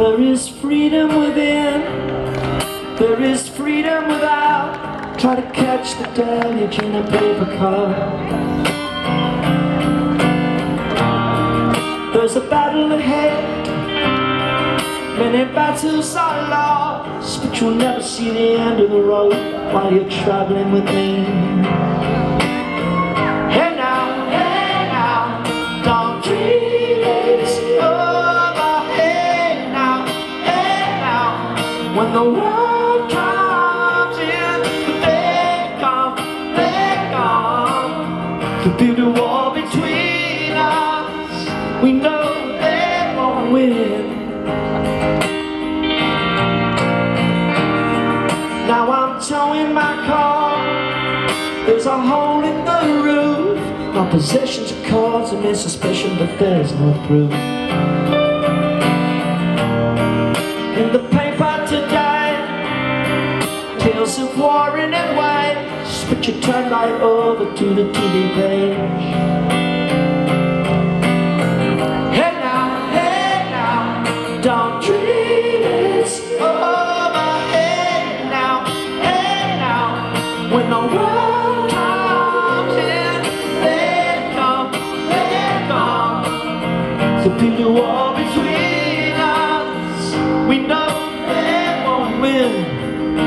There is freedom within, there is freedom without. Try to catch the deluge in a paper cup. There's a battle ahead, many battles are lost, but you'll never see the end of the road while you're traveling with me. Hey now, don't treat it's over. Hey now, when the world comes in, they come, to build a wall between us. We know they won't win. Now I'm towing my car, there's a hole in the roof. My possessions are causing me suspicion, but there's no proof. In the paper today, tales of war and waves, but you turn right over to the TV page. Hey now, don't dream it's over. Hey now, when the world comes in, they come, to build a wall between us. We know they won't win.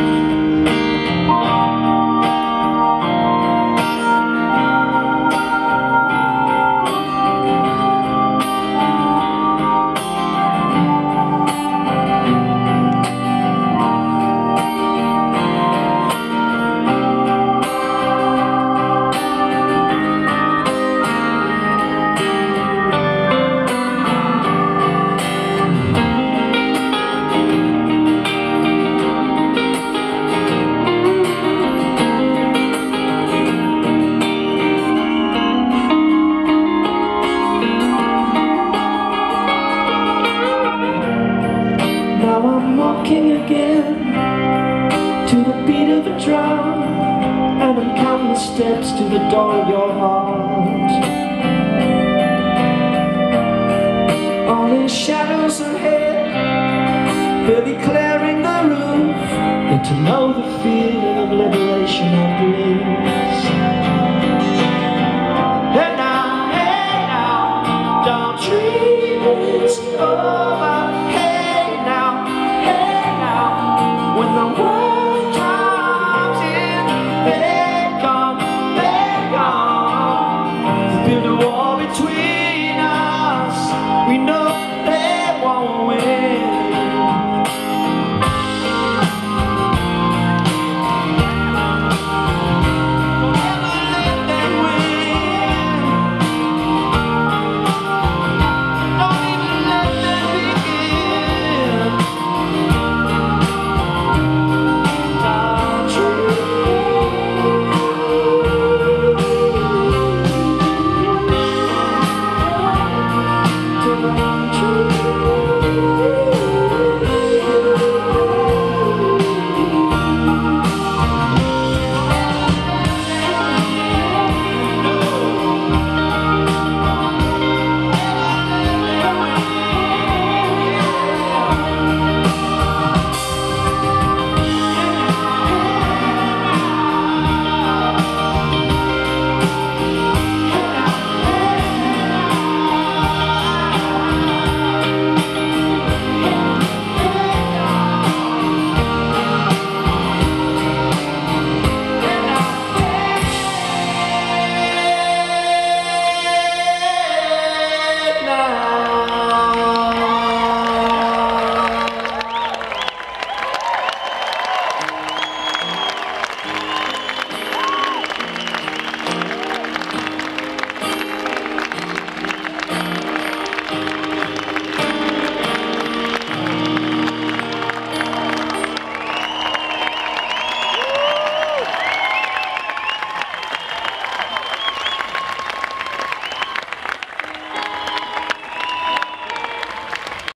Now I'm walking again to the beat of a drum, and I'm counting the steps to the door of your heart. Only shadows ahead, barely clearing the roof, and to know the feeling of liberation I believe.